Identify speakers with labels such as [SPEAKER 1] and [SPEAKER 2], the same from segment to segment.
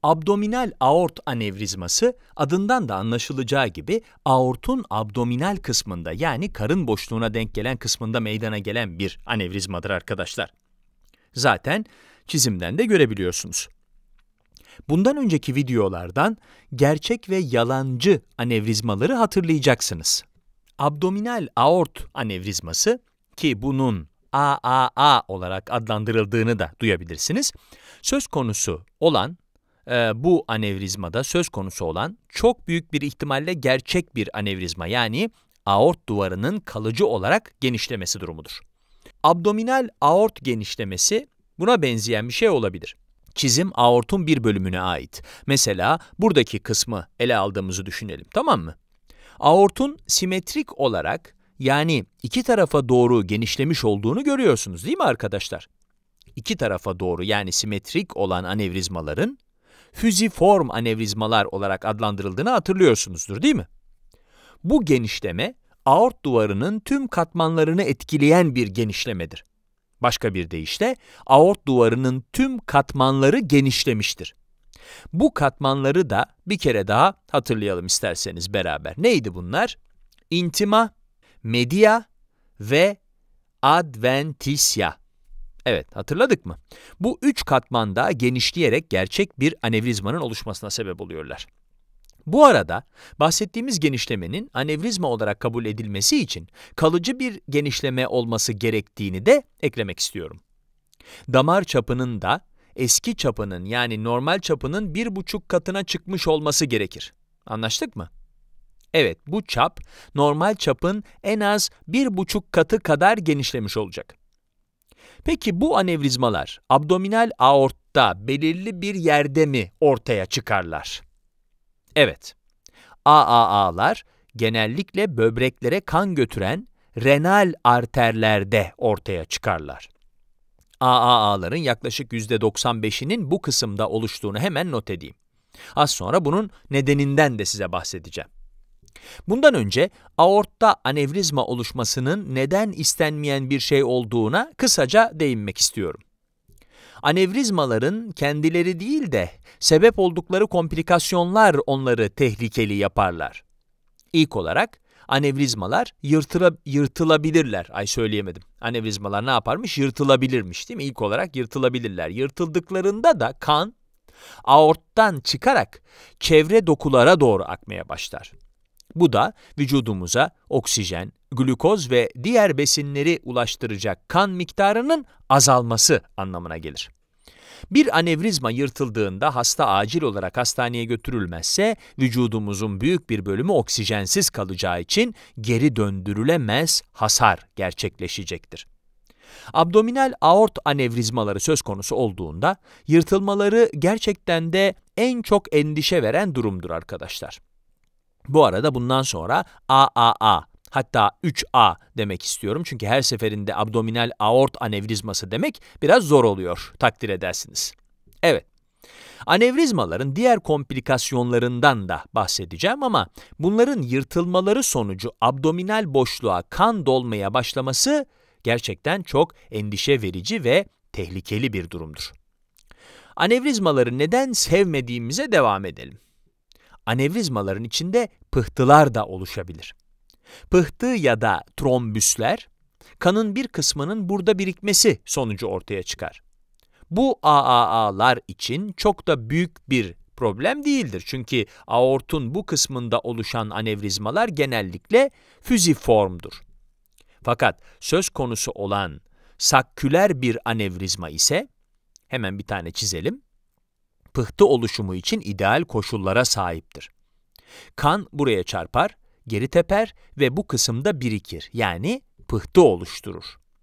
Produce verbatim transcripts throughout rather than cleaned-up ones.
[SPEAKER 1] Abdominal aort anevrizması adından da anlaşılacağı gibi aortun abdominal kısmında yani karın boşluğuna denk gelen kısmında meydana gelen bir anevrizmadır arkadaşlar. Zaten çizimden de görebiliyorsunuz. Bundan önceki videolardan gerçek ve yalancı anevrizmaları hatırlayacaksınız. Abdominal aort anevrizması ki bunun A A A olarak adlandırıldığını da duyabilirsiniz. Söz konusu olan e, bu anevrizmada söz konusu olan çok büyük bir ihtimalle gerçek bir anevrizma yani aort duvarının kalıcı olarak genişlemesi durumudur. Abdominal aort genişlemesi buna benzeyen bir şey olabilir. Çizim aortun bir bölümüne ait. Mesela buradaki kısmı ele aldığımızı düşünelim, tamam mı? Aortun simetrik olarak yani iki tarafa doğru genişlemiş olduğunu görüyorsunuz değil mi arkadaşlar? İki tarafa doğru yani simetrik olan anevrizmaların füziform anevrizmalar olarak adlandırıldığını hatırlıyorsunuzdur değil mi? Bu genişleme aort duvarının tüm katmanlarını etkileyen bir genişlemedir. Başka bir deyişle aort duvarının tüm katmanları genişlemiştir. Bu katmanları da bir kere daha hatırlayalım isterseniz beraber. Neydi bunlar? Intima, media ve adventitia. Evet, hatırladık mı? Bu üç katmanda genişleyerek gerçek bir anevrizmanın oluşmasına sebep oluyorlar. Bu arada bahsettiğimiz genişlemenin anevrizma olarak kabul edilmesi için kalıcı bir genişleme olması gerektiğini de eklemek istiyorum. Damar çapının da eski çapının yani normal çapının bir buçuk katına çıkmış olması gerekir. Anlaştık mı? Evet, bu çap normal çapın en az bir buçuk katı kadar genişlemiş olacak. Peki bu anevrizmalar abdominal aortta belirli bir yerde mi ortaya çıkarlar? Evet, A A A'lar genellikle böbreklere kan götüren renal arterlerde ortaya çıkarlar. A A A'ların yaklaşık yüzde doksan beşinin bu kısımda oluştuğunu hemen not edeyim. Az sonra bunun nedeninden de size bahsedeceğim. Bundan önce aortta anevrizma oluşmasının neden istenmeyen bir şey olduğuna kısaca değinmek istiyorum. Anevrizmaların kendileri değil de sebep oldukları komplikasyonlar onları tehlikeli yaparlar. İlk olarak anevrizmalar yırtıla, yırtılabilirler. Ay söyleyemedim. Anevrizmalar ne yaparmış? Yırtılabilirmiş değil mi? İlk olarak yırtılabilirler. Yırtıldıklarında da kan aorttan çıkarak çevre dokulara doğru akmaya başlar. Bu da vücudumuza oksijen, glukoz ve diğer besinleri ulaştıracak kan miktarının azalması anlamına gelir. Bir anevrizma yırtıldığında hasta acil olarak hastaneye götürülmezse vücudumuzun büyük bir bölümü oksijensiz kalacağı için geri döndürülemez hasar gerçekleşecektir. Abdominal aort anevrizmaları söz konusu olduğunda yırtılmaları gerçekten de en çok endişe veren durumdur arkadaşlar. Bu arada bundan sonra A A A, hatta üç A demek istiyorum çünkü her seferinde abdominal aort anevrizması demek biraz zor oluyor, takdir edersiniz. Evet, anevrizmaların diğer komplikasyonlarından da bahsedeceğim ama bunların yırtılmaları sonucu abdominal boşluğa kan dolmaya başlaması gerçekten çok endişe verici ve tehlikeli bir durumdur. Anevrizmaları neden sevmediğimize devam edelim. Anevrizmaların içinde pıhtılar da oluşabilir. Pıhtı ya da trombüsler, kanın bir kısmının burada birikmesi sonucu ortaya çıkar. Bu A A A'lar için çok da büyük bir problem değildir. Çünkü aortun bu kısmında oluşan anevrizmalar genellikle füziformdur. Fakat söz konusu olan sakküler bir anevrizma ise, hemen bir tane çizelim, pıhtı oluşumu için ideal koşullara sahiptir. Kan buraya çarpar, geri teper ve bu kısımda birikir. Yani pıhtı oluşturur.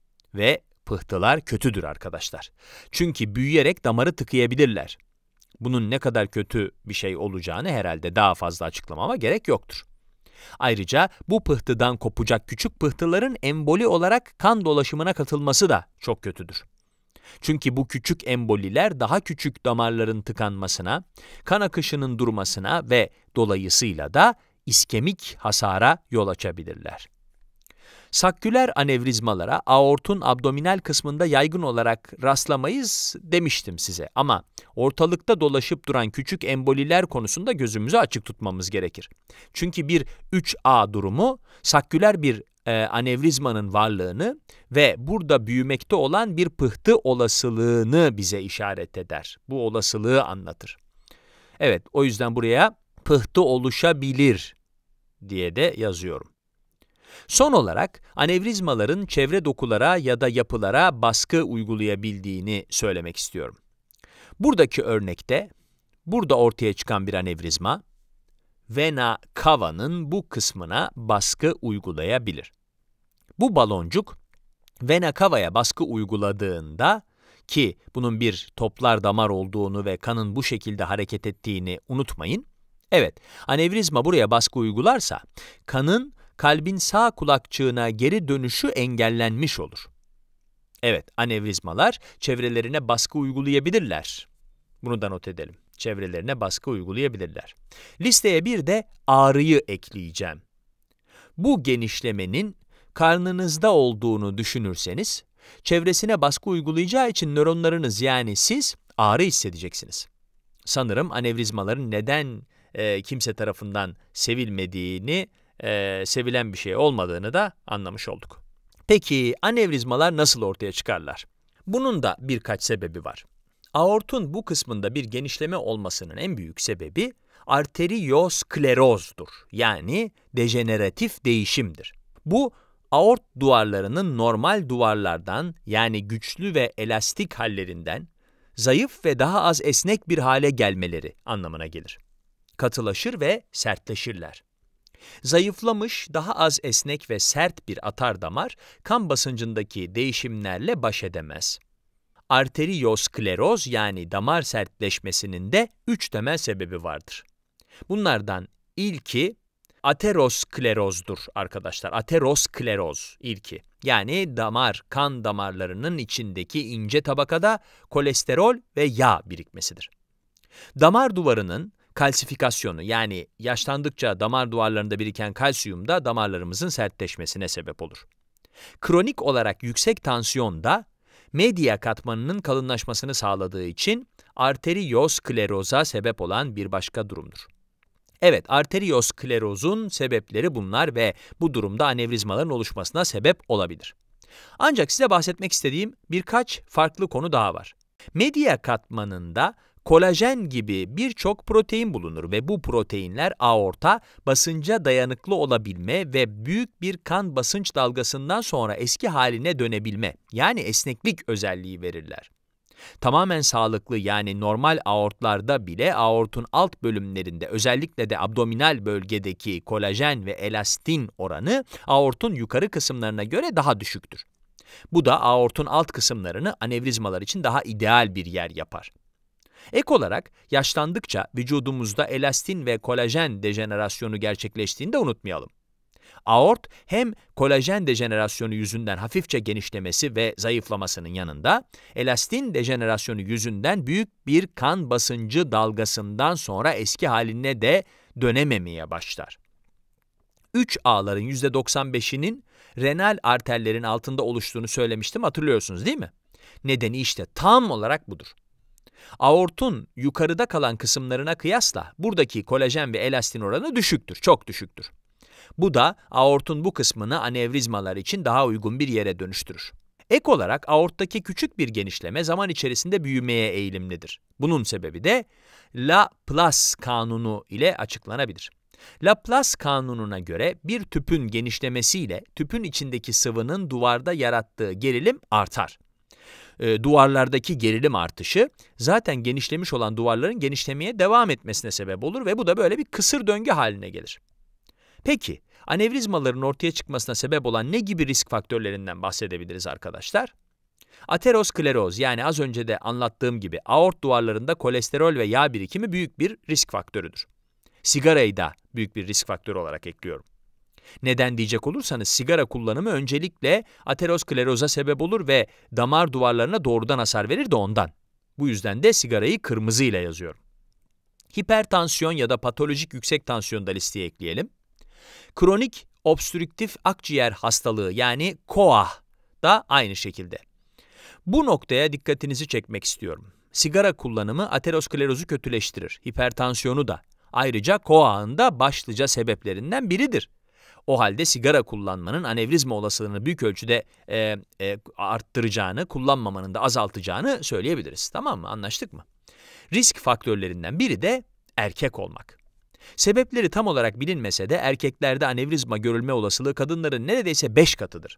[SPEAKER 1] Ve pıhtılar kötüdür arkadaşlar. Çünkü büyüyerek damarı tıkayabilirler. Bunun ne kadar kötü bir şey olacağını herhalde daha fazla açıklamama gerek yoktur. Ayrıca bu pıhtıdan kopacak küçük pıhtıların emboli olarak kan dolaşımına katılması da çok kötüdür. Çünkü bu küçük emboliler daha küçük damarların tıkanmasına, kan akışının durmasına ve dolayısıyla da iskemik hasara yol açabilirler. Sakküler anevrizmalara aortun abdominal kısmında yaygın olarak rastlamayız demiştim size. Ama ortalıkta dolaşıp duran küçük emboliler konusunda gözümüzü açık tutmamız gerekir. Çünkü bir üç A durumu sakküler bir e, anevrizmanın varlığını ve burada büyümekte olan bir pıhtı olasılığını bize işaret eder. Bu olasılığı anlatır. Evet, o yüzden buraya pıhtı oluşabilir diye de yazıyorum. Son olarak anevrizmaların çevre dokulara ya da yapılara baskı uygulayabildiğini söylemek istiyorum. Buradaki örnekte, burada ortaya çıkan bir anevrizma, vena cava'nın bu kısmına baskı uygulayabilir. Bu baloncuk, vena cava'ya baskı uyguladığında, ki bunun bir toplar damar olduğunu ve kanın bu şekilde hareket ettiğini unutmayın. Evet, anevrizma buraya baskı uygularsa, kanın kalbin sağ kulakçığına geri dönüşü engellenmiş olur. Evet, anevrizmalar çevrelerine baskı uygulayabilirler. Bunu da not edelim. Çevrelerine baskı uygulayabilirler. Listeye bir de ağrıyı ekleyeceğim. Bu genişlemenin karnınızda olduğunu düşünürseniz, çevresine baskı uygulayacağı için nöronlarınız yani siz ağrı hissedeceksiniz. Sanırım anevrizmaların neden e, kimse tarafından sevilmediğini, e, sevilen bir şey olmadığını da anlamış olduk. Peki anevrizmalar nasıl ortaya çıkarlar? Bunun da birkaç sebebi var. Aortun bu kısmında bir genişleme olmasının en büyük sebebi arteriosklerozdur. Yani dejeneratif değişimdir. Bu aort duvarlarının normal duvarlardan yani güçlü ve elastik hallerinden zayıf ve daha az esnek bir hale gelmeleri anlamına gelir. Katılaşır ve sertleşirler. Zayıflamış, daha az esnek ve sert bir atardamar kan basıncındaki değişimlerle baş edemez. Arterioskleroz yani damar sertleşmesinin de üç temel sebebi vardır. Bunlardan ilki aterosklerozdur arkadaşlar. Ateroskleroz ilki. Yani damar, kan damarlarının içindeki ince tabakada kolesterol ve yağ birikmesidir. Damar duvarının kalsifikasyonu yani yaşlandıkça damar duvarlarında biriken kalsiyum da damarlarımızın sertleşmesine sebep olur. Kronik olarak yüksek tansiyon da medya katmanının kalınlaşmasını sağladığı için arterioskleroza sebep olan bir başka durumdur. Evet, arteriosklerozun sebepleri bunlar ve bu durumda anevrizmaların oluşmasına sebep olabilir. Ancak size bahsetmek istediğim birkaç farklı konu daha var. Medya katmanında kolajen gibi birçok protein bulunur ve bu proteinler aorta basınca dayanıklı olabilme ve büyük bir kan basınç dalgasından sonra eski haline dönebilme, yani esneklik özelliği verirler. Tamamen sağlıklı yani normal aortlarda bile aortun alt bölümlerinde özellikle de abdominal bölgedeki kolajen ve elastin oranı aortun yukarı kısımlarına göre daha düşüktür. Bu da aortun alt kısımlarını anevrizmalar için daha ideal bir yer yapar. Ek olarak yaşlandıkça vücudumuzda elastin ve kolajen dejenerasyonu gerçekleştiğini de unutmayalım. Aort hem kolajen dejenerasyonu yüzünden hafifçe genişlemesi ve zayıflamasının yanında, elastin dejenerasyonu yüzünden büyük bir kan basıncı dalgasından sonra eski haline de dönememeye başlar. üç A'ların yüzde doksan beşinin renal arterlerin altında oluştuğunu söylemiştim, hatırlıyorsunuz değil mi? Nedeni işte tam olarak budur. Aortun yukarıda kalan kısımlarına kıyasla buradaki kolajen ve elastin oranı düşüktür, çok düşüktür. Bu da aortun bu kısmını anevrizmalar için daha uygun bir yere dönüştürür. Ek olarak aorttaki küçük bir genişleme zaman içerisinde büyümeye eğilimlidir. Bunun sebebi de Laplace kanunu ile açıklanabilir. Laplace kanununa göre bir tüpün genişlemesiyle tüpün içindeki sıvının duvarda yarattığı gerilim artar. E, duvarlardaki gerilim artışı zaten genişlemiş olan duvarların genişlemeye devam etmesine sebep olur ve bu da böyle bir kısır döngü haline gelir. Peki, anevrizmaların ortaya çıkmasına sebep olan ne gibi risk faktörlerinden bahsedebiliriz arkadaşlar? Ateroskleroz yani az önce de anlattığım gibi aort duvarlarında kolesterol ve yağ birikimi büyük bir risk faktörüdür. Sigarayı da büyük bir risk faktörü olarak ekliyorum. Neden diyecek olursanız sigara kullanımı öncelikle ateroskleroza sebep olur ve damar duvarlarına doğrudan hasar verir de ondan. Bu yüzden de sigarayı kırmızı ile yazıyorum. Hipertansiyon ya da patolojik yüksek tansiyonu da listeye ekleyelim. Kronik obstrüktif akciğer hastalığı yani K O A da aynı şekilde. Bu noktaya dikkatinizi çekmek istiyorum. Sigara kullanımı aterosklerozu kötüleştirir, hipertansiyonu da. Ayrıca K O A'nın da başlıca sebeplerinden biridir. O halde sigara kullanmanın anevrizma olasılığını büyük ölçüde e, e, arttıracağını, kullanmamanın da azaltacağını söyleyebiliriz. Tamam mı? Anlaştık mı? Risk faktörlerinden biri de erkek olmak. Sebepleri tam olarak bilinmese de erkeklerde anevrizma görülme olasılığı kadınların neredeyse beş katıdır.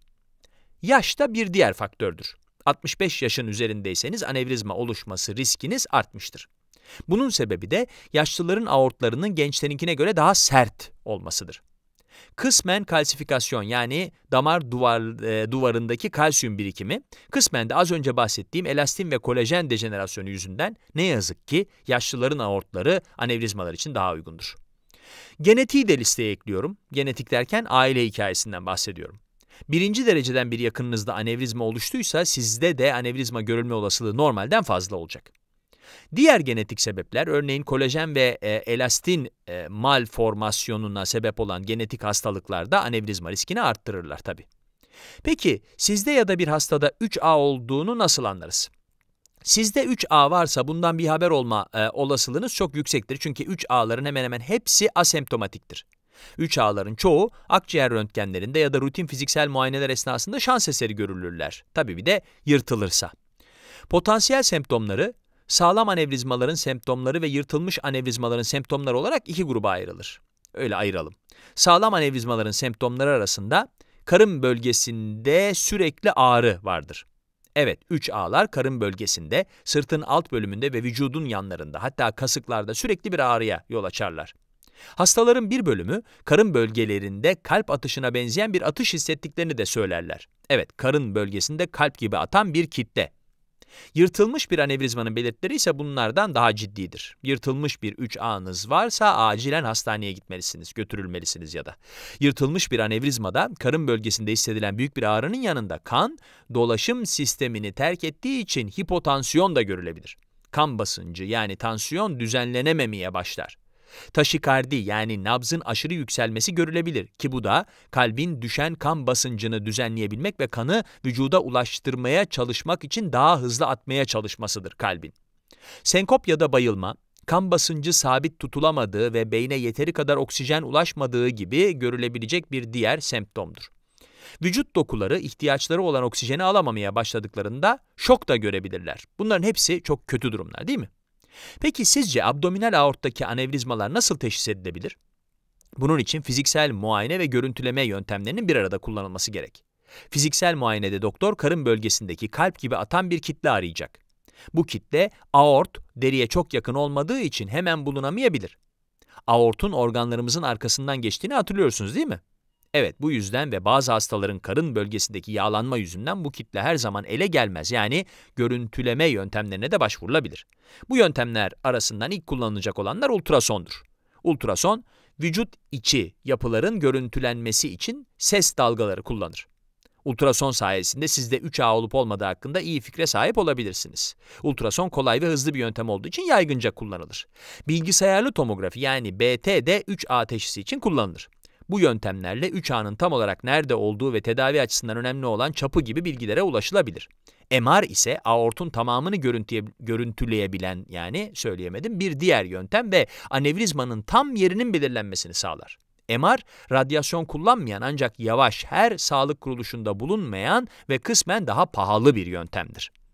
[SPEAKER 1] Yaş da bir diğer faktördür. altmış beş yaşın üzerindeyseniz anevrizma oluşması riskiniz artmıştır. Bunun sebebi de yaşlıların aortlarının gençlerinkine göre daha sert olmasıdır. Kısmen kalsifikasyon yani damar duvar, e, duvarındaki kalsiyum birikimi, kısmen de az önce bahsettiğim elastin ve kolajen dejenerasyonu yüzünden ne yazık ki yaşlıların aortları anevrizmalar için daha uygundur. Genetiği de listeye ekliyorum. Genetik derken aile hikayesinden bahsediyorum. Birinci dereceden bir yakınınızda anevrizma oluştuysa sizde de anevrizma görülme olasılığı normalden fazla olacak. Diğer genetik sebepler örneğin kolajen ve e, elastin e, malformasyonuna sebep olan genetik hastalıklar da anevrizma riskini arttırırlar tabii. Peki sizde ya da bir hastada üç A olduğunu nasıl anlarız? Sizde üç A varsa bundan bir haber olma e, olasılığınız çok yüksektir. Çünkü üç A'ların hemen hemen hepsi asemptomatiktir. üç A'ların çoğu akciğer röntgenlerinde ya da rutin fiziksel muayeneler esnasında şans eseri görülürler. Tabii bir de yırtılırsa. Potansiyel semptomları sağlam anevrizmaların semptomları ve yırtılmış anevrizmaların semptomları olarak iki gruba ayrılır. Öyle ayıralım. Sağlam anevrizmaların semptomları arasında karın bölgesinde sürekli ağrı vardır. Evet, üç A'lar karın bölgesinde, sırtın alt bölümünde ve vücudun yanlarında, hatta kasıklarda sürekli bir ağrıya yol açarlar. Hastaların bir bölümü karın bölgelerinde kalp atışına benzeyen bir atış hissettiklerini de söylerler. Evet, karın bölgesinde kalp gibi atan bir kitle. Yırtılmış bir anevrizmanın belirtileri ise bunlardan daha ciddidir. Yırtılmış bir üç A'nız varsa acilen hastaneye gitmelisiniz, götürülmelisiniz ya da. Yırtılmış bir anevrizmada karın bölgesinde hissedilen büyük bir ağrının yanında kan, dolaşım sistemini terk ettiği için hipotansiyon da görülebilir. Kan basıncı yani tansiyon düzenlenememeye başlar. Taşikardi yani nabzın aşırı yükselmesi görülebilir ki bu da kalbin düşen kan basıncını düzenleyebilmek ve kanı vücuda ulaştırmaya çalışmak için daha hızlı atmaya çalışmasıdır kalbin. Senkop ya da bayılma, kan basıncı sabit tutulamadığı ve beyne yeteri kadar oksijen ulaşmadığı gibi görülebilecek bir diğer semptomdur. Vücut dokuları ihtiyaçları olan oksijeni alamamaya başladıklarında şok da görebilirler. Bunların hepsi çok kötü durumlar değil mi? Peki sizce abdominal aorttaki anevrizmalar nasıl teşhis edilebilir? Bunun için fiziksel muayene ve görüntüleme yöntemlerinin bir arada kullanılması gerek. Fiziksel muayenede doktor karın bölgesindeki kalp gibi atan bir kitle arayacak. Bu kitle aort, deriye çok yakın olmadığı için hemen bulunamayabilir. Aortun organlarımızın arkasından geçtiğini hatırlıyorsunuz değil mi? Evet, bu yüzden ve bazı hastaların karın bölgesindeki yağlanma yüzünden bu kitle her zaman ele gelmez. Yani görüntüleme yöntemlerine de başvurulabilir. Bu yöntemler arasından ilk kullanılacak olanlar ultrasondur. Ultrason, vücut içi yapıların görüntülenmesi için ses dalgaları kullanır. Ultrason sayesinde sizde üç A olup olmadığı hakkında iyi fikre sahip olabilirsiniz. Ultrason kolay ve hızlı bir yöntem olduğu için yaygınca kullanılır. Bilgisayarlı tomografi yani B T de üç A teşhisi için kullanılır. Bu yöntemlerle üç A'nın tam olarak nerede olduğu ve tedavi açısından önemli olan çapı gibi bilgilere ulaşılabilir. M R ise aortun tamamını görüntüleyebilen yani söyleyemedim bir diğer yöntem ve anevrizmanın tam yerinin belirlenmesini sağlar. M R, radyasyon kullanmayan ancak yavaş her sağlık kuruluşunda bulunmayan ve kısmen daha pahalı bir yöntemdir.